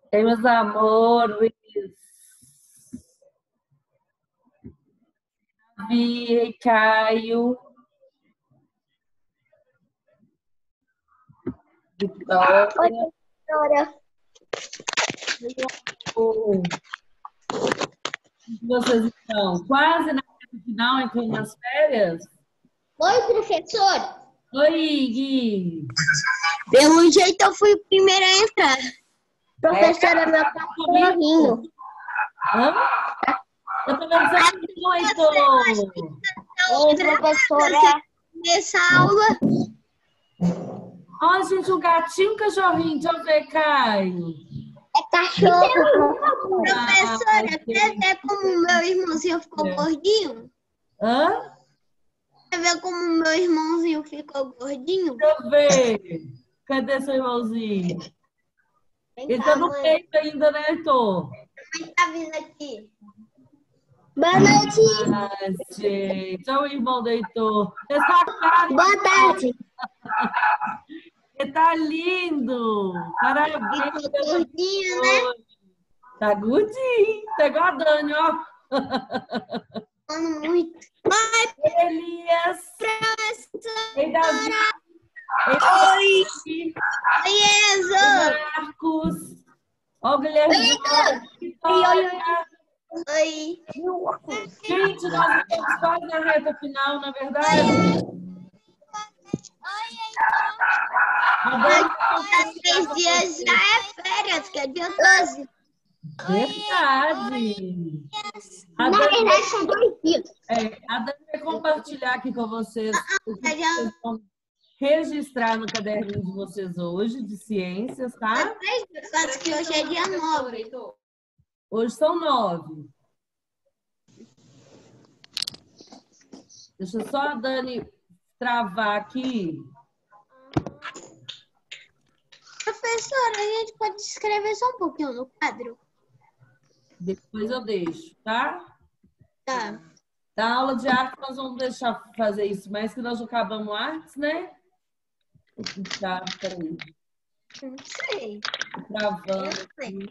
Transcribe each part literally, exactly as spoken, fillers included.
Ei, meus amores. Vi, Caio. Vitória. Oi, Vitória. Vocês estão quase na reta final, entrando nas férias? Oi, professor. Oi, Gui. Pelo jeito eu fui o primeiro a entrar. Professora, meu cachorrinho. Hã? Eu tô vendo você muito. Oi, professora. Nessa aula. Ó, gente, um gatinho, um cachorrinho. Deixa eu ver, Caio. É cachorro. Ah, Professora, quer ver como meu irmãozinho ficou É. gordinho? Hã? Quer ver como meu irmãozinho ficou gordinho? Deixa eu ver. Cadê seu irmãozinho? Vem Ele cá, tá no mãe. peito ainda, né, Heitor? Mãe tá vindo aqui. Boa noite. Ah, gente. Olha o irmão do Heitor. Essa cara, Boa tarde. ele tá lindo. Parabéns. Ficou gordinho, né? Tá gordinho. Tá igual a Dani, ó. Falando muito. Oi, Elias. professora. Ei, Davi. Oi. Ei, Oi, Enzo. Marcos. Ó, o Guilherme. Oi, oi, oi. Gente, nós estamos quase na reta final, na verdade. Daqui a três dias já é férias, que é dia doze. Verdade. A Na Dani, verdade, são dois dias. é, a Dani vai compartilhar aqui com vocês o que Ah, já- vocês vão registrar no caderninho de vocês hoje, de ciências, tá? Três dias, só que hoje é dia nove. Hoje são nove. Deixa só a Dani travar aqui. Professora, a gente pode escrever só um pouquinho no quadro? Depois eu deixo, tá? Tá. Da aula de arte, nós vamos deixar fazer isso, mas que nós já acabamos artes, né? Tá, peraí. Não sei. Travando.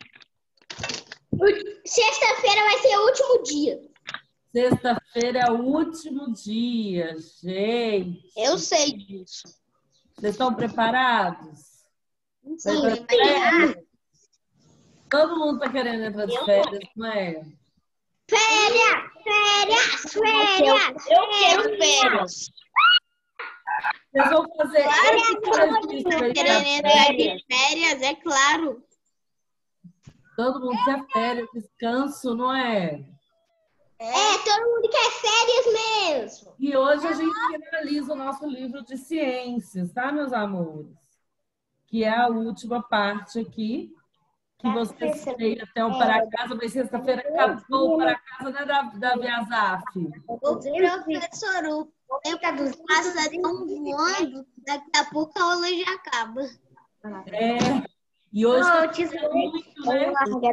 Sexta-feira vai ser o último dia. Sexta-feira é o último dia, gente. Eu sei disso. Vocês estão preparados? Sim, Vai pra férias? Todo mundo está querendo entrar de férias, não é? Férias! Férias! Férias! Eu quero férias! Vocês vão fazer Claro esse que todo mundo registro tá aí querendo da entrar férias. de férias, é claro. Todo mundo quer férias, descanso, não é? É, todo mundo quer férias mesmo. E hoje a gente finaliza o nosso livro de ciências, tá, meus amores? Que é a última parte aqui, que vocês têm até o para casa, mas sexta-feira acabou o para casa, né, da, da Viasaf? O professor, o tempo passa tão voando, daqui a pouco a aula já acaba. É, e hoje tá muito, né?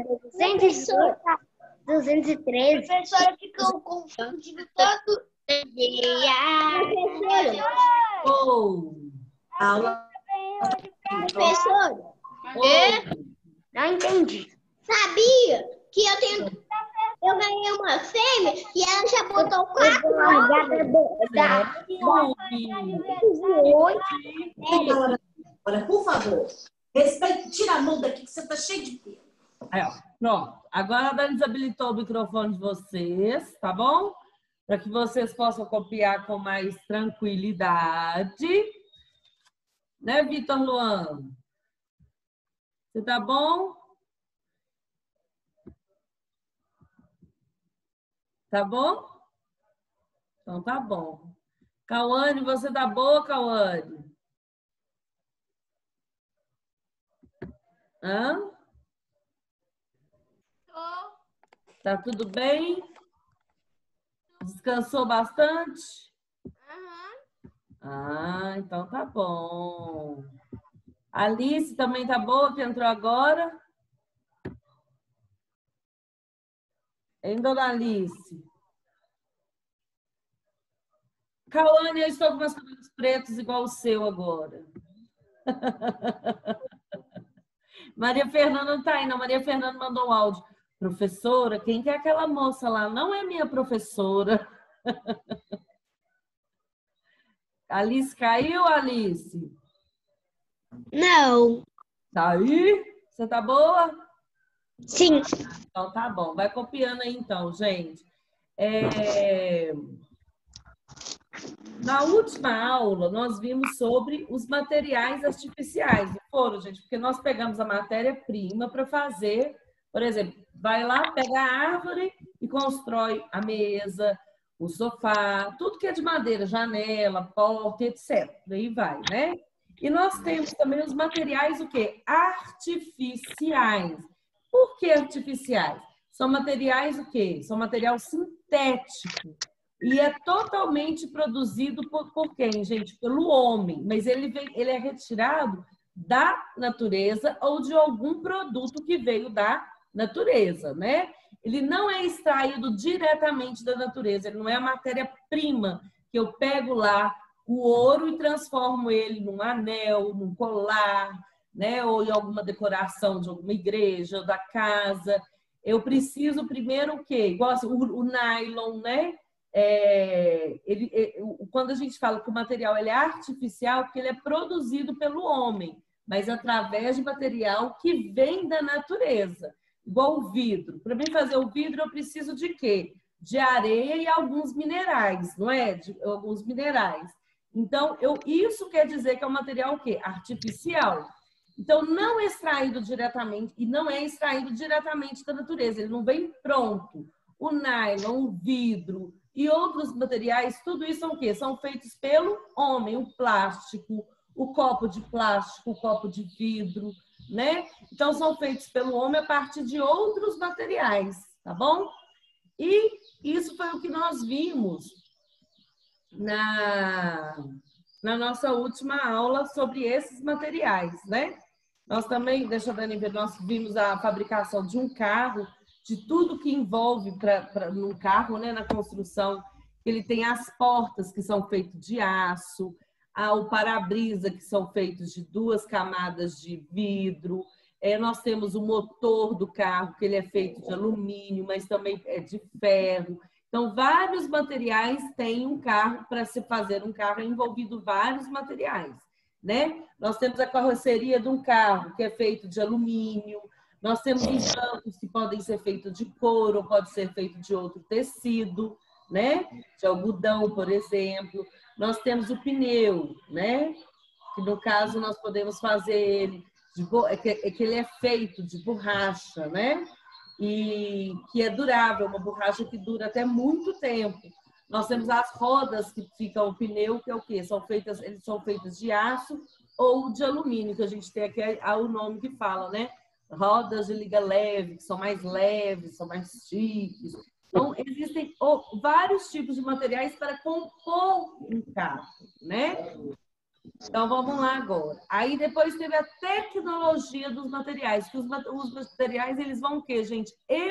duzentos e treze. Professora, ficou confundindo tanto. Oh, aula. Professor, Oh, não entendi. Sabia que eu tenho. Eu ganhei uma fêmea e ela já botou quatro Silvio. Olha, por favor, respeite, tira a mão daqui que você tá cheio de pelo. Aí, ó, pronto. Agora a Dani desabilitou o microfone de vocês, tá bom? Para que vocês possam copiar com mais tranquilidade. Né, Vitor Luan? Você tá bom? Tá bom? Então tá bom. Cauane, você tá boa, Cauane? Hã? Tá tudo bem? Descansou bastante? Ah, então tá bom. Alice também tá boa, que entrou agora? Hein, dona Alice? Cauane, eu estou com meus cabelos pretos igual o seu agora. Maria Fernanda não tá aí, não. Maria Fernanda mandou um áudio. Professora, quem que é aquela moça lá? Não é minha professora. Alice caiu, Alice? Não. Tá aí? Você tá boa? Sim. Então tá bom. Vai copiando aí então, gente. É... Na última aula, nós vimos sobre os materiais artificiais. Não foram, gente? Porque nós pegamos a matéria-prima para fazer, por exemplo, vai lá, pega a árvore e constrói a mesa, o sofá, tudo que é de madeira, janela, porta, etcétera. Daí vai, né? E nós temos também os materiais, o quê? Artificiais. Por que artificiais? São materiais o quê? São material sintético. E é totalmente produzido por, por quem, gente? Pelo homem. Mas ele, vem, ele é retirado da natureza ou de algum produto que veio da natureza, né? Ele não é extraído diretamente da natureza. Ele não é a matéria-prima que eu pego lá, o ouro, e transformo ele num anel, num colar, né? Ou em alguma decoração de alguma igreja, ou da casa. Eu preciso primeiro o quê? Igual assim, o, o nylon, né? É, ele, é, quando a gente fala que o material ele é artificial, porque ele é produzido pelo homem, mas através de material que vem da natureza. Igual o vidro. Para mim fazer o vidro, eu preciso de quê? De areia e alguns minerais, não é? De alguns minerais. Então, eu, isso quer dizer que é um material o quê? Artificial. Então, não é extraído diretamente, e não é extraído diretamente da natureza, ele não vem pronto. O nylon, o vidro e outros materiais, tudo isso são o quê? São feitos pelo homem, o plástico, o copo de plástico, o copo de vidro, né? Então, são feitos pelo homem a partir de outros materiais, tá bom? E isso foi o que nós vimos na, na nossa última aula sobre esses materiais, né? Nós também, deixa a Dani ver, nós vimos a fabricação de um carro, de tudo que envolve para num carro, né, na construção. Ele tem as portas que são feitas de aço, o para-brisa que são feitos de duas camadas de vidro. É, nós temos o motor do carro, que ele é feito de alumínio, mas também é de ferro. Então, vários materiais têm um carro. Para se fazer um carro é envolvido vários materiais, né? Nós temos a carroceria de um carro, que é feito de alumínio. Nós temos os bancos que podem ser feitos de couro, ou pode ser feito de outro tecido, né? De algodão, por exemplo. Nós temos o pneu, né? Que no caso nós podemos fazer ele de bo... é, que, é que ele é feito de borracha, né? E que é durável, uma borracha que dura até muito tempo. Nós temos as rodas que ficam o pneu, que é o quê? São feitas, eles são feitas de aço ou de alumínio, que a gente tem aqui o nome que fala, né? Rodas de liga leve, que são mais leves, são mais chiques. Então, existem vários tipos de materiais para compor um carro, né? Então, vamos lá agora. Aí, depois teve a tecnologia dos materiais, que os, os materiais, eles vão o quê, gente?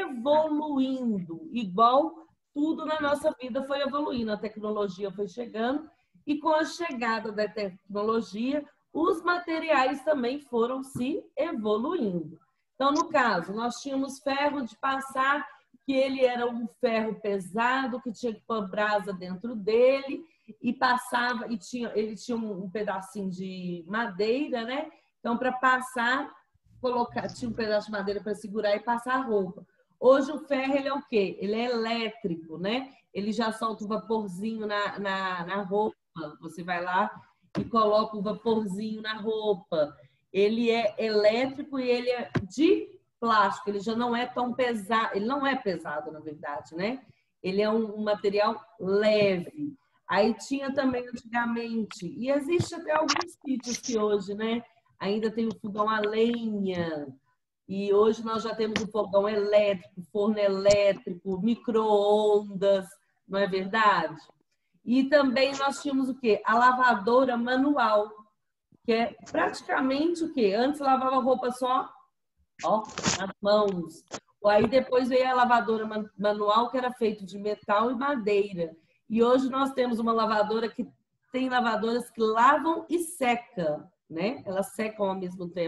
Evoluindo, igual tudo na nossa vida foi evoluindo. A tecnologia foi chegando e com a chegada da tecnologia, os materiais também foram se evoluindo. Então, no caso, nós tínhamos ferro de passar, que ele era um ferro pesado, que tinha que pôr brasa dentro dele, e passava, e tinha, ele tinha um pedacinho de madeira, né? Então, para passar, colocar, tinha um pedaço de madeira para segurar e passar a roupa. Hoje, o ferro, ele é o quê? Ele é elétrico, né? Ele já solta o vaporzinho na, na, na roupa. Você vai lá e coloca o vaporzinho na roupa. Ele é elétrico e ele é de plástico, ele já não é tão pesado, ele não é pesado, na verdade, né? Ele é um, um material leve. Aí tinha também antigamente, e existe até alguns sítios que hoje, né? Ainda tem o fogão a lenha, e hoje nós já temos o fogão elétrico, forno elétrico, micro-ondas, não é verdade? E também nós tínhamos o quê? A lavadora manual, que é praticamente o quê? Antes lavava roupa só, ó, nas mãos. Aí depois veio a lavadora manual, que era feita de metal e madeira. E hoje nós temos uma lavadora que tem lavadoras que lavam e secam, né? Elas secam ao mesmo tempo.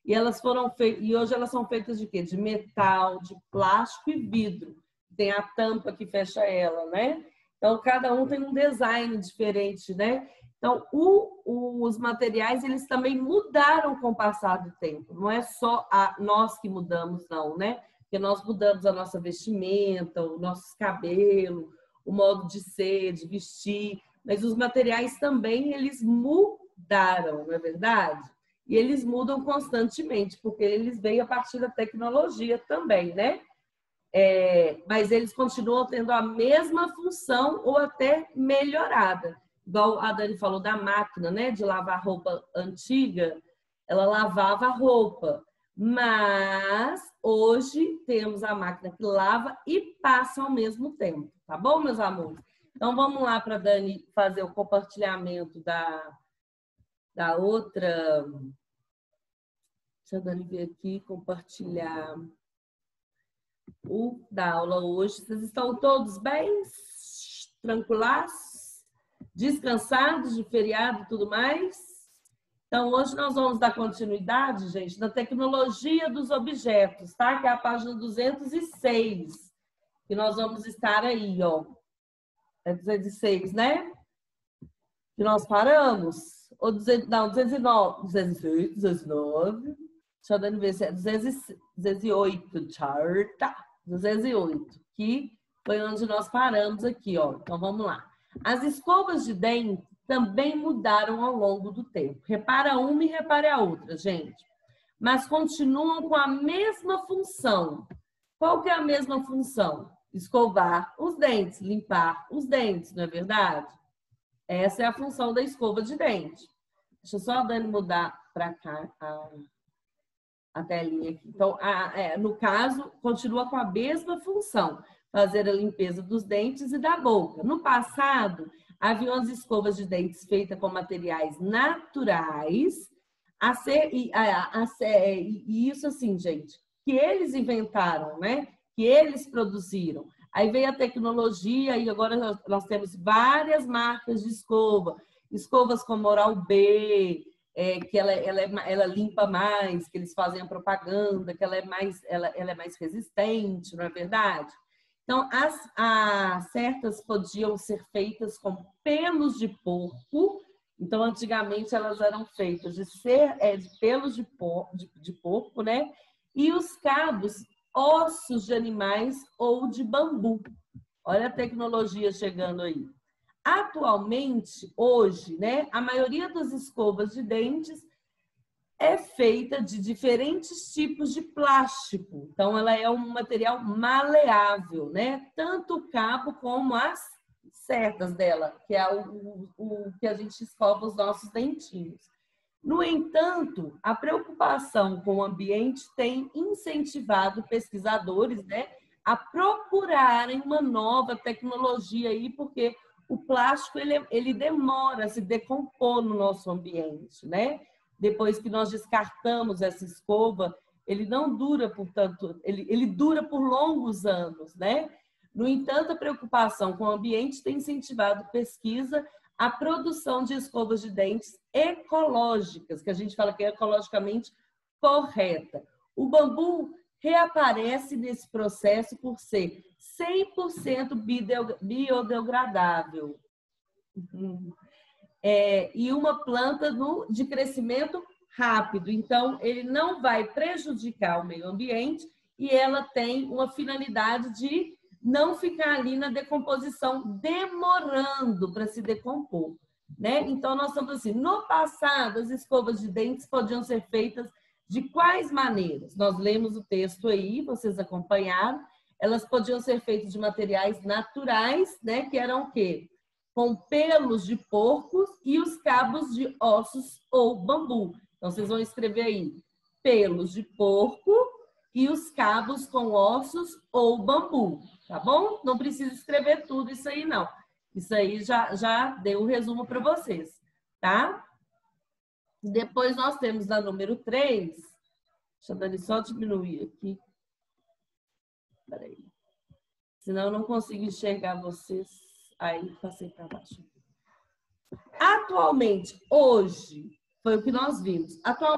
E elas foram feitas, e hoje elas são feitas de quê? De metal, de plástico e vidro. Tem a tampa que fecha ela, né? Então, cada um tem um design diferente, né? Então, o, o, os materiais, eles também mudaram com o passar do tempo. Não é só a, nós que mudamos, não, né? Porque nós mudamos a nossa vestimenta, o nosso cabelo, o modo de ser, de vestir. Mas os materiais também, eles mudaram, não é verdade? E eles mudam constantemente, porque eles vêm a partir da tecnologia também, né? É, mas eles continuam tendo a mesma função ou até melhorada. Igual a Dani falou da máquina, né? De lavar roupa antiga, ela lavava a roupa. Mas hoje temos a máquina que lava e passa ao mesmo tempo. Tá bom, meus amores? Então vamos lá para a Dani fazer o compartilhamento da... da outra. Deixa a Dani ver aqui, compartilhar o da aula hoje. Vocês estão todos bem? Tranquilos? Descansados de feriado e tudo mais? Então, hoje nós vamos dar continuidade, gente, na tecnologia dos objetos, tá? Que é a página duzentos e seis. Que nós vamos estar aí, ó. É duzentos e seis, né? Que nós paramos. Ou duzentos, não, duzentos e nove. duzentos e seis, duzentos e nove. Deixa eu dar ver se é duzentos e oito. Charta. duzentos e oito. Que foi onde nós paramos aqui, ó. Então, vamos lá. As escovas de dente também mudaram ao longo do tempo. Repara uma e repare a outra, gente. Mas continuam com a mesma função. Qual que é a mesma função? Escovar os dentes, limpar os dentes, não é verdade? Essa é a função da escova de dente. Deixa eu só a Dani mudar para cá a, a telinha aqui. Então, a, é, no caso, continua com a mesma função. Fazer a limpeza dos dentes e da boca. No passado, haviam as escovas de dentes feitas com materiais naturais. A ser, e, a, a ser, e isso assim, gente, que eles inventaram, né? Que eles produziram. Aí veio a tecnologia e agora nós, nós temos várias marcas de escova. Escovas como Oral-B, é, que ela, ela, é, ela limpa mais, que eles fazem a propaganda, que ela é mais, ela, ela é mais resistente, não é verdade? Então, as, as certas podiam ser feitas com pelos de porco. Então, antigamente, elas eram feitas de, ser, é, de pelos de, por, de, de porco, né? E os cabos, ossos de animais ou de bambu. Olha a tecnologia chegando aí. Atualmente, hoje, né, a maioria das escovas de dentes é feita de diferentes tipos de plástico. Então, ela é um material maleável, né? Tanto o cabo como as cerdas dela, que é o, o, o que a gente escova os nossos dentinhos. No entanto, a preocupação com o ambiente tem incentivado pesquisadores, né, a procurarem uma nova tecnologia aí, porque o plástico ele, ele demora a se decompor no nosso ambiente, né? Depois que nós descartamos essa escova, ele não dura por tanto, ele, ele dura por longos anos, né? No entanto, a preocupação com o ambiente tem incentivado pesquisa a produção de escovas de dentes ecológicas, que a gente fala que é ecologicamente correta. O bambu reaparece nesse processo por ser cem por cento biodegradável. É, e uma planta no, de crescimento rápido. Então, ele não vai prejudicar o meio ambiente e ela tem uma finalidade de não ficar ali na decomposição, demorando para se decompor, né? Então, nós estamos assim, no passado, as escovas de dentes podiam ser feitas de quais maneiras? Nós lemos o texto aí, vocês acompanharam, elas podiam ser feitas de materiais naturais, né? Que eram o quê? Com pelos de porcos e os cabos de ossos ou bambu. Então, vocês vão escrever aí, pelos de porco e os cabos com ossos ou bambu, tá bom? Não precisa escrever tudo isso aí, não. Isso aí já, já deu um resumo para vocês, tá? Depois nós temos a número três. Deixa eu Dani, só diminuir aqui. Peraí. Senão eu não consigo enxergar vocês. Aí, passei para baixo. Atualmente, hoje, foi o que nós vimos. Atualmente,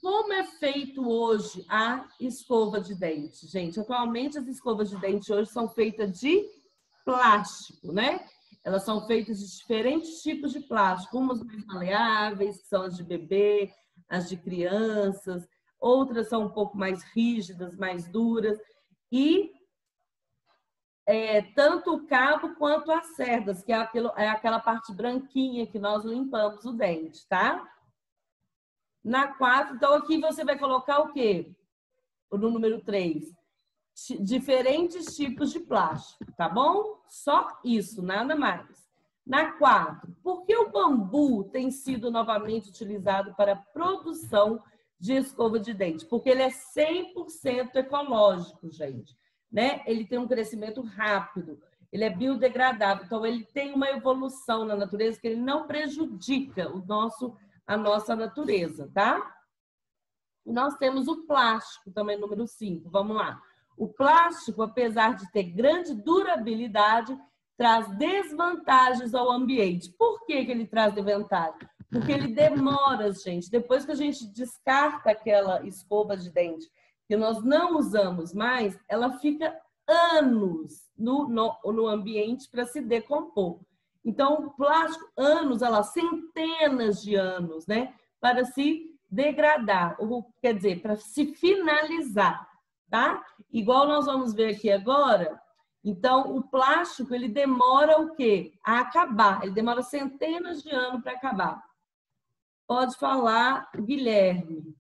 como é feito hoje a escova de dente, gente? Atualmente as escovas de dente hoje são feitas de plástico, né? Elas são feitas de diferentes tipos de plástico, umas mais maleáveis, que são as de bebê, as de crianças, outras são um pouco mais rígidas, mais duras, e é, tanto o cabo quanto as cerdas, que é, aquilo, é aquela parte branquinha que nós limpamos o dente, tá? Na quatro, então aqui você vai colocar o quê? No número três. Diferentes tipos de plástico, tá bom? Só isso, nada mais. Na quatro, por que o bambu tem sido novamente utilizado para a produção de escova de dente? Porque ele é cem por cento ecológico, gente, né? Ele tem um crescimento rápido, ele é biodegradável, então ele tem uma evolução na natureza que ele não prejudica o nosso, a nossa natureza, tá? E nós temos o plástico também, número cinco, vamos lá. O plástico, apesar de ter grande durabilidade, traz desvantagens ao ambiente. Por que que ele traz desvantagem? Porque ele demora, gente. Depois que a gente descarta aquela escova de dente que nós não usamos mais, ela fica anos no, no, no ambiente para se decompor. Então, o plástico, anos, ela, centenas de anos, né? Para se degradar, ou quer dizer, para se finalizar, tá? Igual nós vamos ver aqui agora, então o plástico, ele demora o quê? A acabar, ele demora centenas de anos para acabar. Pode falar, Guilherme.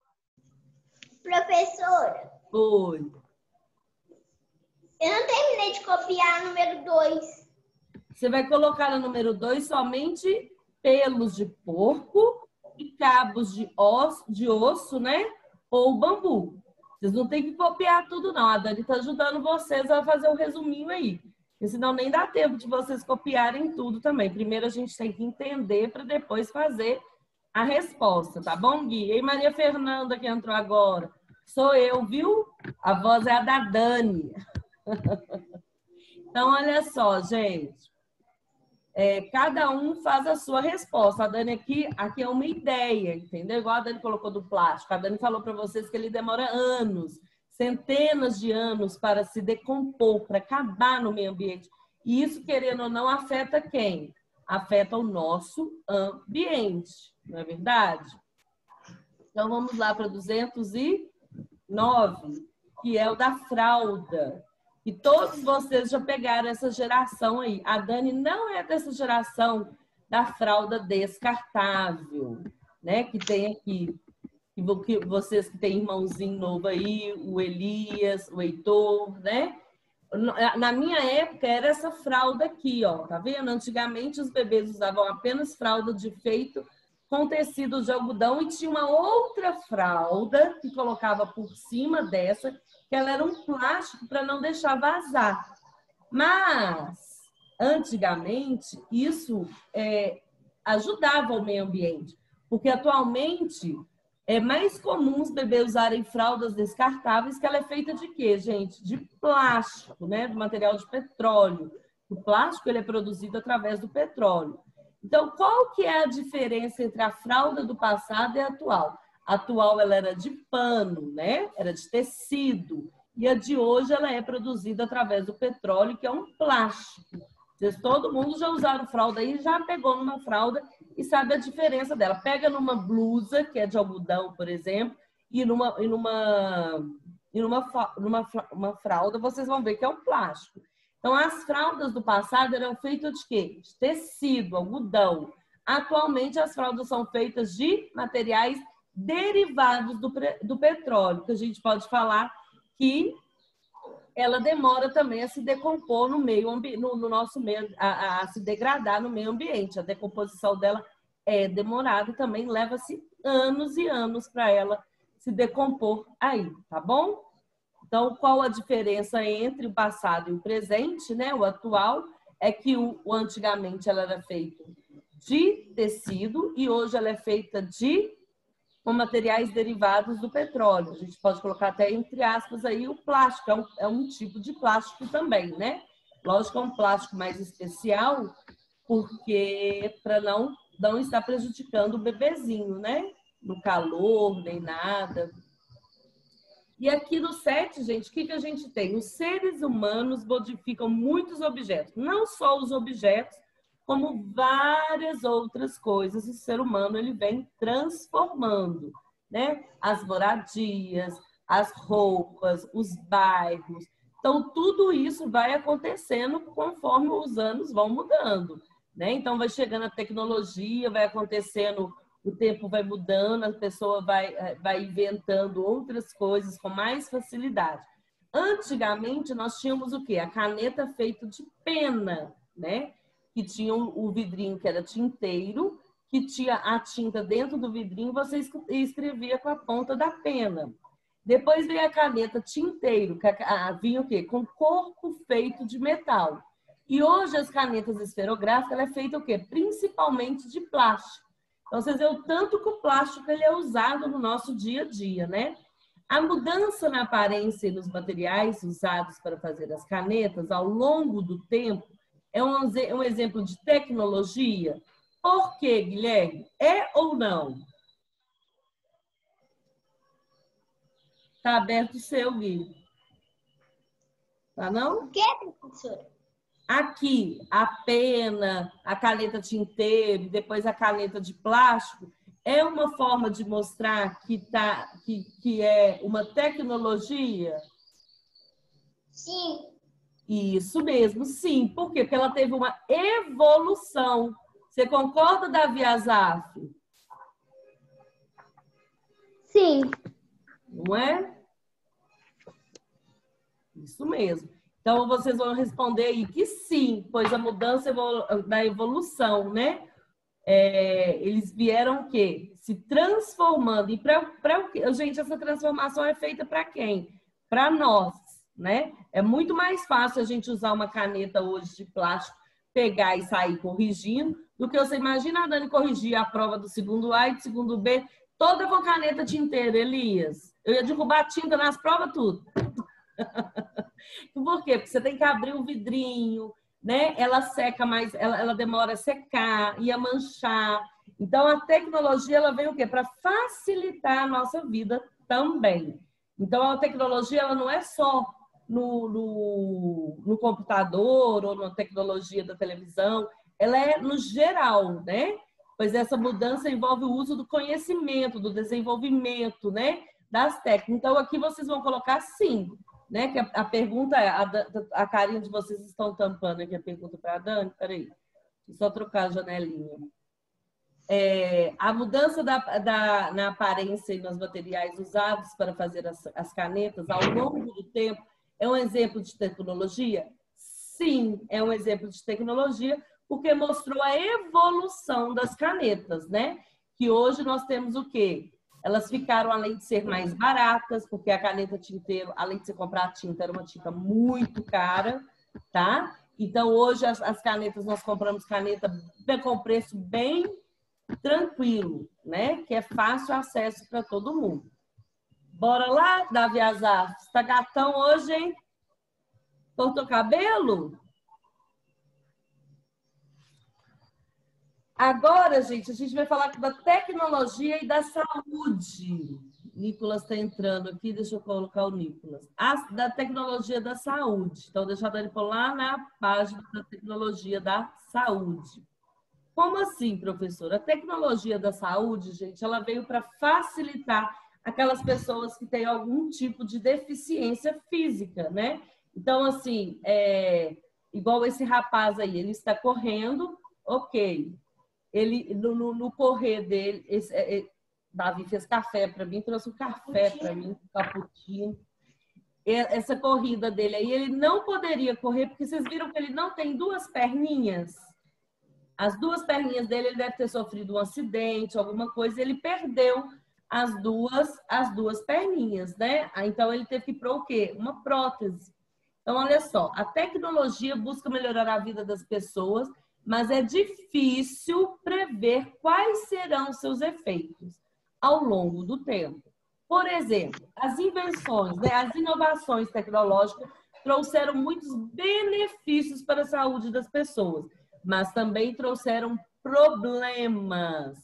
Professora. Oi. Eu não terminei de copiar o número dois. Você vai colocar no número dois somente pelos de porco e cabos de osso, de osso, né? Ou bambu. Vocês não tem que copiar tudo, não. A Dani está ajudando vocês a fazer o resuminho aí. Porque senão nem dá tempo de vocês copiarem tudo também. Primeiro a gente tem que entender para depois fazer a resposta, tá bom, Gui? E Maria Fernanda que entrou agora. Sou eu, viu? A voz é a da Dani. Então, olha só, gente. É, cada um faz a sua resposta. A Dani aqui, aqui é uma ideia, entendeu? Igual a Dani colocou do plástico. A Dani falou para vocês que ele demora anos, centenas de anos para se decompor, para acabar no meio ambiente. E isso, querendo ou não, afeta quem? Afeta o nosso ambiente, não é verdade? Então, vamos lá para duzentos e nove, que é o da fralda. E todos vocês já pegaram essa geração aí. A Dani não é dessa geração da fralda descartável, né? Que tem aqui. Que vocês que têm irmãozinho novo aí, o Elias, o Heitor, né? Na minha época era essa fralda aqui, ó. Tá vendo? Antigamente os bebês usavam apenas fralda de feito com tecido de algodão e tinha uma outra fralda que colocava por cima dessa, que ela era um plástico para não deixar vazar. Mas, antigamente, isso é, ajudava o meio ambiente, porque atualmente é mais comum os bebês usarem fraldas descartáveis, que ela é feita de quê, gente? De plástico, né? Do material de petróleo. O plástico ele é produzido através do petróleo. Então, qual que é a diferença entre a fralda do passado e a atual? A atual ela era de pano, né? Era de tecido. E a de hoje ela é produzida através do petróleo, que é um plástico. Vocês, todo mundo já usaram fralda aí, já pegou numa fralda e sabe a diferença dela. Pega numa blusa, que é de algodão, por exemplo, e numa, e numa, e numa, numa uma fralda, vocês vão ver que é um plástico. Então, as fraldas do passado eram feitas de quê? De tecido, algodão. Atualmente, as fraldas são feitas de materiais derivados do, do petróleo, que a gente pode falar que ela demora também a se decompor no meio no, no nosso meio, a, a se degradar no meio ambiente. A decomposição dela é demorada e também leva-se anos e anos para ela se decompor aí, tá bom? Então, qual a diferença entre o passado e o presente, né? O atual é que o, o antigamente ela era feita de tecido e hoje ela é feita de com materiais derivados do petróleo. A gente pode colocar até entre aspas aí o plástico, é um, é um tipo de plástico também, né? Lógico que é um plástico mais especial, porque para não, não estar prejudicando o bebezinho, né? no calor, nem nada. E aqui no sete, gente, o que, que a gente tem? Os seres humanos modificam muitos objetos, não só os objetos, como várias outras coisas. O ser humano ele vem transformando, né? As moradias, as roupas, os bairros. Então, tudo isso vai acontecendo conforme os anos vão mudando, né? Então, vai chegando a tecnologia, vai acontecendo, o tempo vai mudando, a pessoa vai, vai inventando outras coisas com mais facilidade. Antigamente, nós tínhamos o quê? A caneta feita de pena, né? Que tinha o vidrinho que era tinteiro, que tinha a tinta dentro do vidrinho, você escrevia com a ponta da pena. Depois veio a caneta tinteiro, que vinha o quê? Com corpo feito de metal. E hoje as canetas esferográficas, ela é feita o quê? Principalmente de plástico. Então, vocês veem o tanto que o plástico ele é usado no nosso dia a dia, né? A mudança na aparência e nos materiais usados para fazer as canetas ao longo do tempo é um, um exemplo de tecnologia. Por quê, Guilherme? É ou não? Está aberto o seu, Gui. Tá não? O que, professora? Aqui, a pena, a caneta tinteiro, depois a caneta de plástico, é uma forma de mostrar que, tá, que, que é uma tecnologia? Sim. Isso mesmo, sim. Por quê? Porque ela teve uma evolução. Você concorda, Davi Azaf? Sim. Não é? Isso mesmo. Então, vocês vão responder aí que sim, pois a mudança da evolução, né? É, eles vieram o quê? Se transformando. E para o quê? Gente, essa transformação é feita para quem? Para nós, né? É muito mais fácil a gente usar uma caneta hoje de plástico, pegar e sair corrigindo, do que você imagina a Dani corrigir a prova do segundo A e do segundo B, toda com caneta tinteira, Elias. Eu ia derrubar tinta nas provas, tudo. Por quê? Porque você tem que abrir o vidrinho, né? Ela seca mais, ela, ela demora a secar e a manchar. Então, a tecnologia, ela veio o quê? Para facilitar a nossa vida também. Então, a tecnologia, ela não é só no, no, no computador ou na tecnologia da televisão, ela é no geral, né? Pois essa mudança envolve o uso do conhecimento, do desenvolvimento, né? Das técnicas. Então, aqui vocês vão colocar sim. Né? Que a, a pergunta é, a, a carinha de vocês estão tampando aqui a pergunta para a Dani, peraí, deixa eu só trocar a janelinha. É, a mudança da, da, na aparência e nos materiais usados para fazer as, as canetas ao longo do tempo é um exemplo de tecnologia? Sim, é um exemplo de tecnologia, porque mostrou a evolução das canetas, né? Que hoje nós temos o quê? Elas ficaram, além de ser mais baratas, porque a caneta tinteiro, além de você comprar a tinta, era uma tinta muito cara, tá? Então, hoje, as, as canetas, nós compramos caneta com preço bem tranquilo, né? Que é fácil acesso para todo mundo. Bora lá, Davi Azaf? Você tá gatão hoje, hein? Cortou cabelo? Agora, gente, a gente vai falar da tecnologia e da saúde. Nicolas está entrando aqui, deixa eu colocar o Nicolas. A, da tecnologia da saúde. Então, deixa eu dar ele lá na página da tecnologia da saúde. Como assim, professora? A tecnologia da saúde, gente, ela veio para facilitar aquelas pessoas que têm algum tipo de deficiência física, né? Então, assim, é, igual esse rapaz aí, ele está correndo, ok. Ele, no, no, no correr dele, esse, é, Davi fez café para mim, trouxe um café para mim, um cappuccino. Essa corrida dele aí, ele não poderia correr, porque vocês viram que ele não tem duas perninhas? As duas perninhas dele, ele deve ter sofrido um acidente, alguma coisa, ele perdeu as duas, as duas perninhas, né? Então, ele teve que ir para o quê? Uma prótese. Então, olha só, a tecnologia busca melhorar a vida das pessoas, mas é difícil prever quais serão seus efeitos ao longo do tempo. Por exemplo, as invenções, né, as inovações tecnológicas trouxeram muitos benefícios para a saúde das pessoas, mas também trouxeram problemas.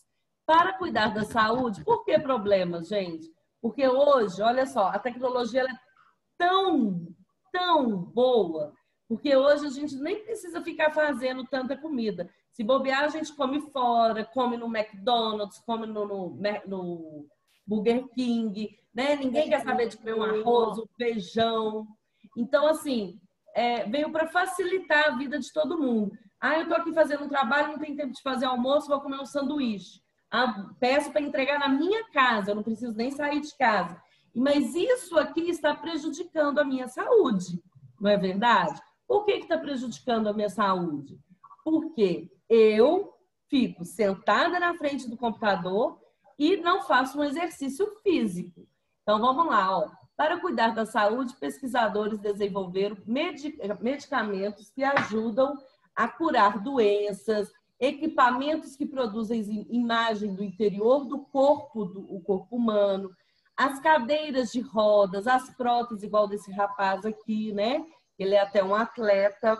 Para cuidar da saúde, por que problemas, gente? Porque hoje, olha só, a tecnologia ela é tão, tão boa, porque hoje a gente nem precisa ficar fazendo tanta comida. Se bobear, a gente come fora, come no McDonald's, come no, no, no Burger King, né? Ninguém quer saber de comer um arroz, um feijão. Então, assim, é, veio para facilitar a vida de todo mundo. Ah, eu estou aqui fazendo um trabalho, não tenho tempo de fazer almoço, vou comer um sanduíche. Ah, peço para entregar na minha casa, eu não preciso nem sair de casa. Mas isso aqui está prejudicando a minha saúde, não é verdade? Por que está prejudicando a minha saúde? Porque eu fico sentada na frente do computador e não faço um exercício físico. Então, vamos lá, ó. Para cuidar da saúde, pesquisadores desenvolveram medicamentos que ajudam a curar doenças, equipamentos que produzem imagem do interior do corpo, do o corpo humano, as cadeiras de rodas, as próteses, igual desse rapaz aqui, né? Ele é até um atleta.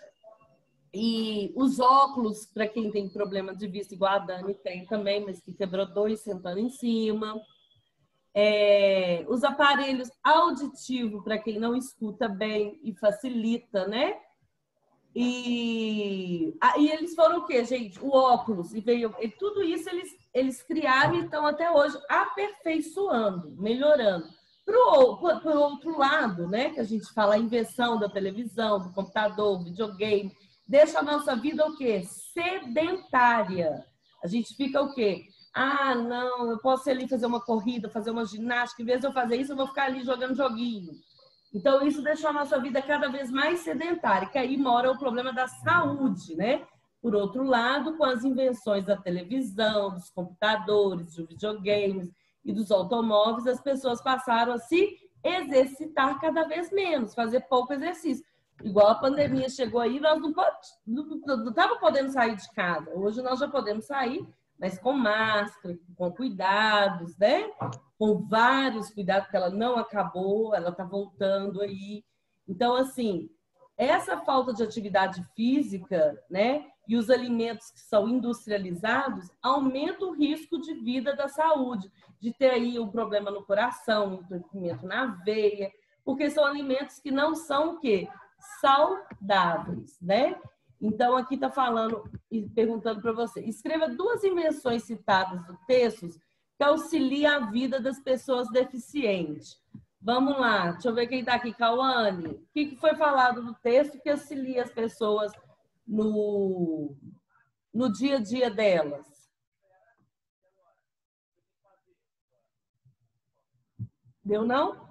E os óculos, para quem tem problema de vista, igual a Dani tem também, mas que quebrou dois sentando em cima. É, os aparelhos auditivos, para quem não escuta bem e facilita, né? E, ah, e eles foram o quê, gente? O óculos, e veio, e tudo isso eles, eles criaram e estão até hoje aperfeiçoando, melhorando. Para o outro lado, né? Que a gente fala a invenção da televisão, do computador, videogame, deixa a nossa vida o quê? Sedentária. A gente fica o quê? Ah, não, eu posso ir ali fazer uma corrida, fazer uma ginástica, em vez de eu fazer isso, eu vou ficar ali jogando joguinho. Então, isso deixou a nossa vida cada vez mais sedentária, que aí mora o problema da saúde, né? Por outro lado, com as invenções da televisão, dos computadores, dos videogames e dos automóveis, as pessoas passaram a se exercitar cada vez menos, fazer pouco exercício. Igual a pandemia chegou aí, nós não estávamos podendo sair de casa. Hoje nós já podemos sair, mas com máscara, com cuidados, né? Com vários cuidados, porque ela não acabou, ela está voltando aí. Então, assim, essa falta de atividade física, né? E os alimentos que são industrializados aumentam o risco de vida da saúde, de ter aí um problema no coração, um entupimento na veia, porque são alimentos que não são o quê? Saudáveis, né? Então, aqui está falando e perguntando para você. Escreva duas invenções citadas do texto que auxiliam a vida das pessoas deficientes. Vamos lá, deixa eu ver quem está aqui. Cauane, o que foi falado no texto que auxilia as pessoas no, no dia a dia delas? Deu não?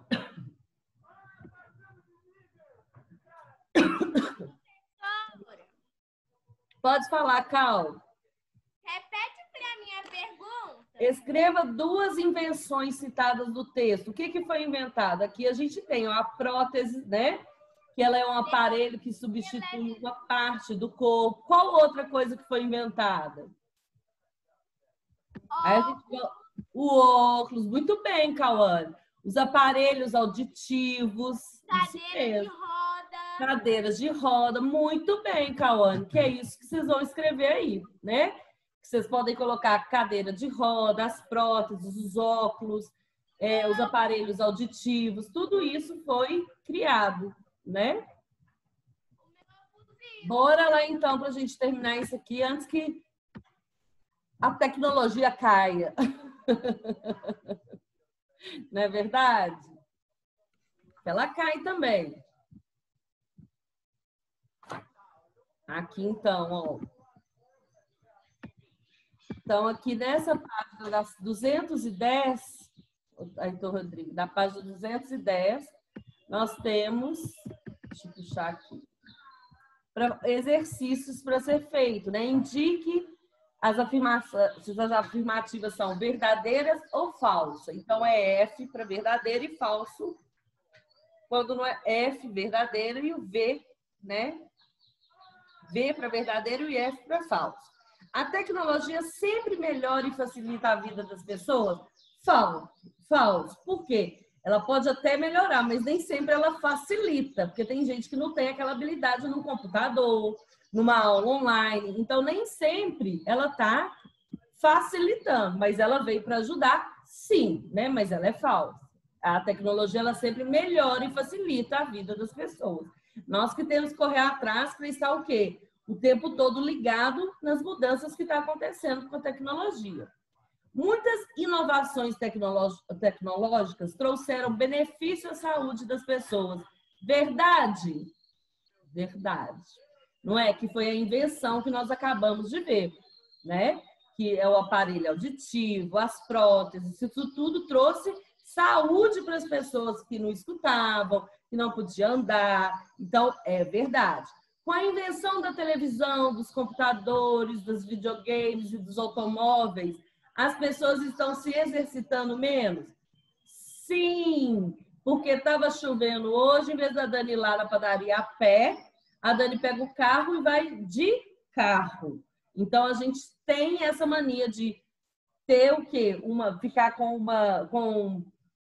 Pode falar, Cal. Repete para minha pergunta. Escreva duas invenções citadas do texto. O que, que foi inventado? Aqui a gente tem ó, a prótese, né? Que ela é um aparelho que substitui uma parte do corpo. Qual outra coisa que foi inventada? Aí a gente... O óculos. Muito bem, Cauane. Os aparelhos auditivos. Cadeira de roda. Cadeiras de roda, muito bem, Cauane, que é isso que vocês vão escrever aí, né? Vocês podem colocar cadeira de roda, as próteses, os óculos, é, os aparelhos auditivos, tudo isso foi criado, né? Bora lá então para a gente terminar isso aqui antes que a tecnologia caia. Não é verdade? Ela cai também. Aqui, então, ó. Então, aqui nessa página das duzentos e dez, Heitor Rodrigo, da página duzentos e dez, nós temos, deixa eu puxar aqui, pra, exercícios para ser feito, né? Indique as afirmações, se as afirmativas são verdadeiras ou falsas. Então, é F para verdadeiro e falso, quando não é F, verdadeiro, e o V, né? V para verdadeiro e F para falso. A tecnologia sempre melhora e facilita a vida das pessoas? Falso. Falso. Por quê? Ela pode até melhorar, mas nem sempre ela facilita, porque tem gente que não tem aquela habilidade no computador, numa aula online. Então, nem sempre ela está facilitando, mas ela veio para ajudar, sim, né? Mas ela é falsa. A tecnologia, ela sempre melhora e facilita a vida das pessoas. Nós que temos que correr atrás para estar o quê? O tempo todo ligado nas mudanças que estão acontecendo com a tecnologia. Muitas inovações tecnológicas trouxeram benefício à saúde das pessoas. Verdade? Verdade. Não é? Que foi a invenção que nós acabamos de ver, né? Que é o aparelho auditivo, as próteses, isso tudo trouxe saúde para as pessoas que não escutavam, que não podiam andar. Então, é verdade. Com a invenção da televisão, dos computadores, dos videogames e dos automóveis, as pessoas estão se exercitando menos? Sim, porque estava chovendo hoje, em vez da Dani ir lá na padaria a pé, a Dani pega o carro e vai de carro. Então, a gente tem essa mania de ter o quê? Uma, ficar com uma... Com...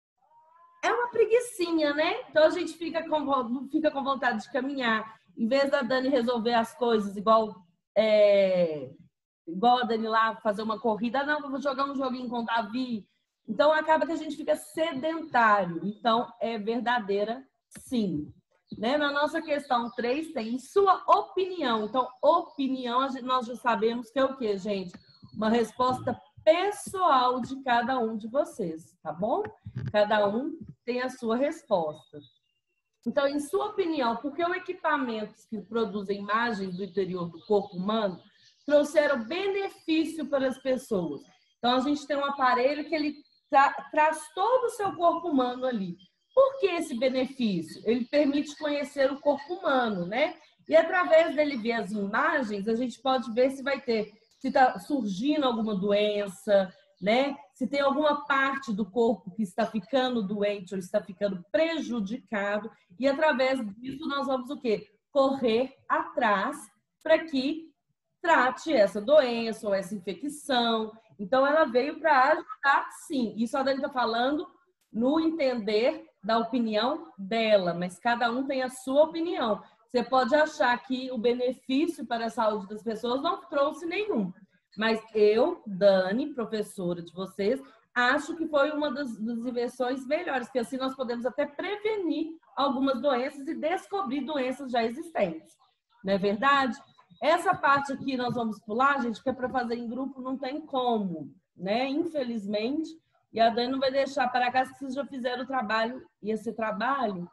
É uma preguicinha, né? Então, a gente fica com, fica com vontade de caminhar. Em vez da Dani resolver as coisas igual... É... igual a Dani lá, fazer uma corrida, não, vou jogar um joguinho com o Davi. Então, acaba que a gente fica sedentário. Então, é verdadeira, sim. Né? Na nossa questão três, tem sua opinião. Então, opinião, nós já sabemos que é o quê, gente? Uma resposta pessoal de cada um de vocês, tá bom? Cada um tem a sua resposta. Então, em sua opinião, por que os equipamentos que produzem imagens do interior do corpo humano trouxeram benefício para as pessoas? Então, a gente tem um aparelho que ele tra traz todo o seu corpo humano ali. Por que esse benefício? Ele permite conhecer o corpo humano, né? E através dele ver as imagens, a gente pode ver se vai ter, se está surgindo alguma doença, né? Se tem alguma parte do corpo que está ficando doente ou está ficando prejudicado. E através disso nós vamos o quê? Correr atrás para que trate essa doença ou essa infecção. Então, ela veio para ajudar, sim. Isso a Dani está falando no entender da opinião dela, mas cada um tem a sua opinião. Você pode achar que o benefício para a saúde das pessoas não trouxe nenhum, mas eu, Dani, professora de vocês, acho que foi uma das, das invenções melhores, porque assim nós podemos até prevenir algumas doenças e descobrir doenças já existentes. Não é verdade? Essa parte aqui nós vamos pular, gente, porque para fazer em grupo não tem como, né? Infelizmente. E a Dani não vai deixar para cá, se vocês já fizeram o trabalho, e esse trabalho,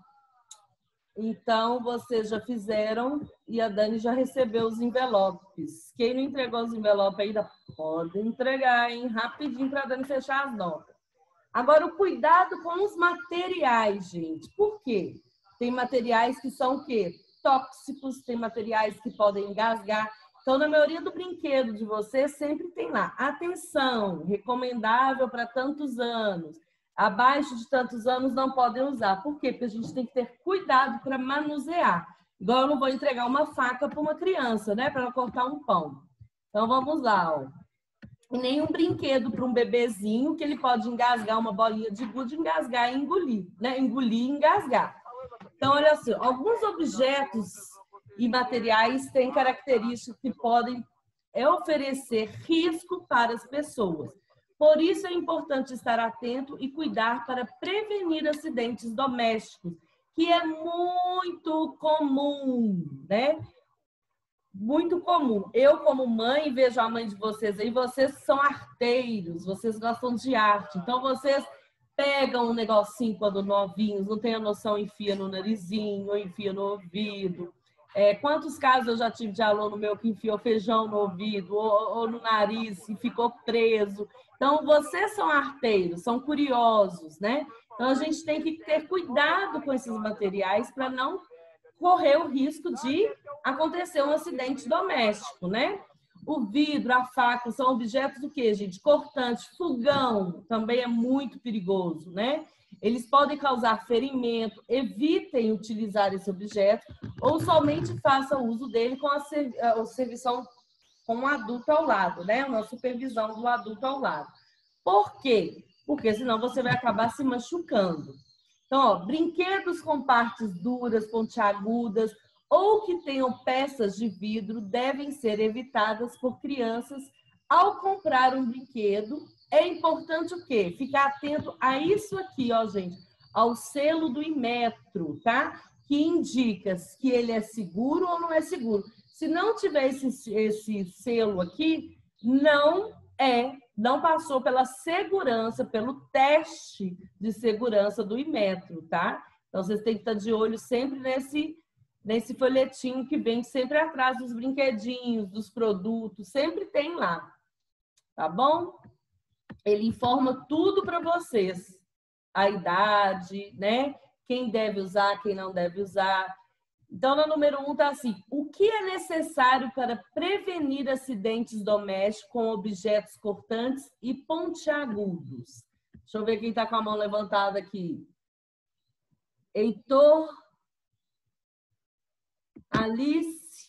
então vocês já fizeram e a Dani já recebeu os envelopes. Quem não entregou os envelopes ainda, pode entregar, hein? Rapidinho para a Dani fechar as notas. Agora, o cuidado com os materiais, gente. Por quê? Tem materiais que são o quê? Tóxicos, tem materiais que podem engasgar. Então, na maioria do brinquedo de vocês, sempre tem lá, atenção, recomendável para tantos anos, abaixo de tantos anos não podem usar. Por quê? Porque a gente tem que ter cuidado para manusear. Igual eu não vou entregar uma faca para uma criança, né? Para ela cortar um pão. Então, vamos lá, ó. E nenhum brinquedo para um bebezinho que ele pode engasgar uma bolinha de gude, engasgar e engolir, né? Engolir e engasgar. Então, olha assim, alguns objetos e materiais têm características que podem oferecer risco para as pessoas. Por isso é importante estar atento e cuidar para prevenir acidentes domésticos, que é muito comum, né? Muito comum. Eu, como mãe, vejo a mãe de vocês aí, vocês são arteiros, vocês gostam de arte. Então, vocês pegam um negocinho quando novinhos, não tem a noção, enfia no narizinho, enfia no ouvido. É, quantos casos eu já tive de aluno meu que enfiou feijão no ouvido ou, ou no nariz e ficou preso. Então, vocês são arteiros, são curiosos, né? Então, a gente tem que ter cuidado com esses materiais para não correr o risco de acontecer um acidente doméstico, né? O vidro, a faca, são objetos do quê, gente? Cortante, fogão também é muito perigoso, né? Eles podem causar ferimento, evitem utilizar esse objeto ou somente façam uso dele com a, a servição com um adulto ao lado, né? Uma supervisão do adulto ao lado. Por quê? Porque senão você vai acabar se machucando. Então, ó, brinquedos com partes duras, pontiagudas ou que tenham peças de vidro devem ser evitadas por crianças ao comprar um brinquedo, é importante o quê? Ficar atento a isso aqui, ó, gente, ao selo do Inmetro, tá? Que indica que ele é seguro ou não é seguro. Se não tiver esse, esse selo aqui, não é, não passou pela segurança, pelo teste de segurança do Inmetro, tá? Então, vocês têm que estar de olho sempre nesse, nesse folhetinho que vem sempre atrás dos brinquedinhos, dos produtos, sempre tem lá, tá bom? Ele informa tudo para vocês, a idade, né? Quem deve usar, quem não deve usar. Então, no número um tá assim, o que é necessário para prevenir acidentes domésticos com objetos cortantes e pontiagudos? Deixa eu ver quem tá com a mão levantada aqui. Heitor, Alice,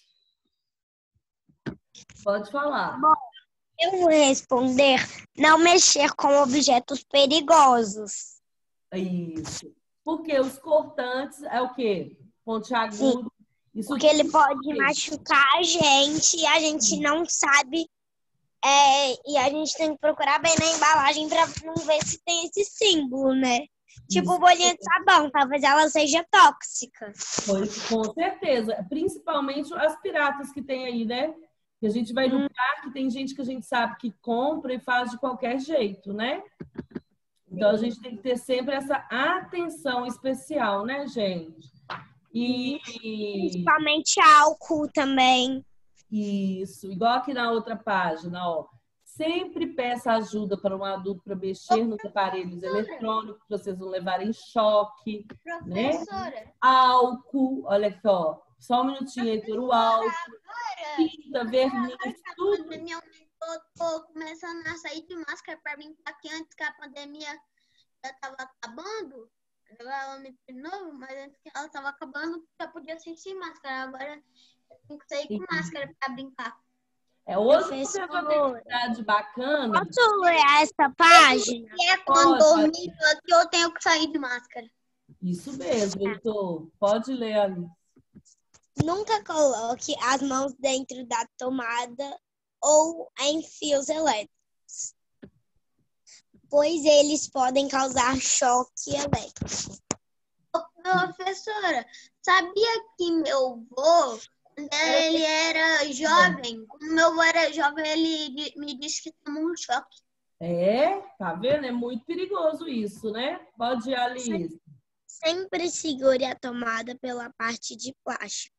pode falar. Bom, eu vou responder, não mexer com objetos perigosos. Isso. Porque os cortantes é o quê? Pontiagudo. Isso porque ele pode machucar a gente e a gente não sabe. É, e a gente tem que procurar bem na embalagem para não ver se tem esse símbolo, né? Tipo bolinha de sabão, talvez ela seja tóxica. Pois, com certeza. Principalmente as piratas que tem aí, né? Que a gente vai no hum. parque, tem gente que a gente sabe que compra e faz de qualquer jeito, né? Então, a gente tem que ter sempre essa atenção especial, né, gente? E... Principalmente álcool também. Isso. Igual aqui na outra página, ó. Sempre peça ajuda para um adulto para mexer nos aparelhos eletrônicos, para vocês não levarem choque. Professora. Né? Álcool, olha aqui, ó. Só um minutinho aí por o álcool. Tinta, verniz, tudo. Eu tô começando a sair de máscara para brincar, que antes que a pandemia já estava acabando, ela me de novo, mas antes que ela estava acabando, já podia sair sem máscara. Agora eu tenho que sair com máscara para brincar. É, hoje você tem uma atividade bacana. Posso ler essa página? É quando dormir, eu tenho que sair de máscara. Isso mesmo, Heitor. Pode ler ali. Nunca coloque as mãos dentro da tomada ou em fios elétricos, pois eles podem causar choque elétrico. Professora, sabia que meu avô, quando ele era jovem, quando meu avô era jovem, ele me disse que tomou um choque. É, tá vendo? É muito perigoso isso, né? Pode ir, Alice. Sempre segure a tomada pela parte de plástico.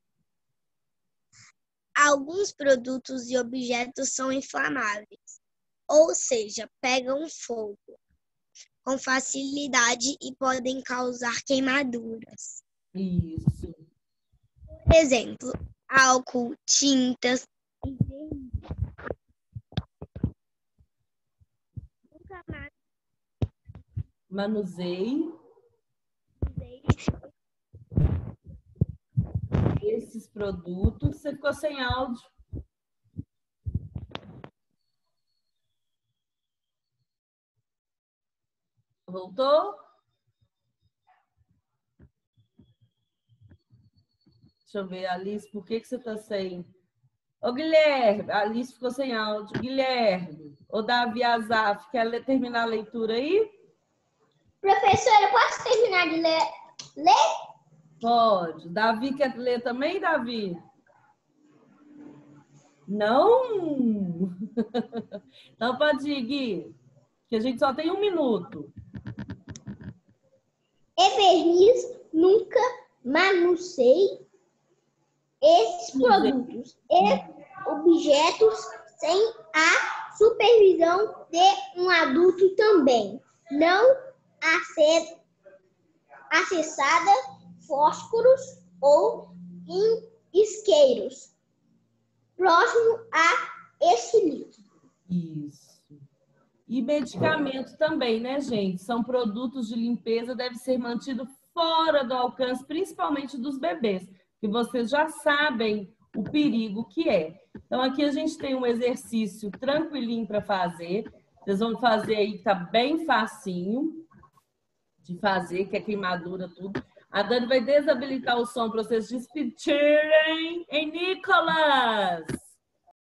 Alguns produtos e objetos são inflamáveis, ou seja, pegam fogo com facilidade e podem causar queimaduras. Isso. Por exemplo, álcool, tintas. Nunca mais manuseie esses produtos. Você ficou sem áudio. Voltou? Deixa eu ver, Alice, por que, que você está sem? Ô, Guilherme, a Alice ficou sem áudio. Guilherme, ô, Davi Azaf, quer ler, terminar a leitura aí? Professora, posso terminar de ler? Ler? Pode. Davi quer ler também, Davi? Não? Então pode ir, Gui, que a gente só tem um minuto. E verniz, nunca manuseie esses produtos e objetos sem a supervisão de um adulto também. Não acessada fósforos ou em isqueiros próximo a esse líquido. Isso. E medicamento também, né, gente? São produtos de limpeza, deve ser mantido fora do alcance, principalmente dos bebês, que vocês já sabem o perigo que é. Então, aqui a gente tem um exercício tranquilinho para fazer. Vocês vão fazer aí, que tá bem facinho de fazer, que é queimadura, tudo. A Dani vai desabilitar o som para vocês despedirem em Nicolas.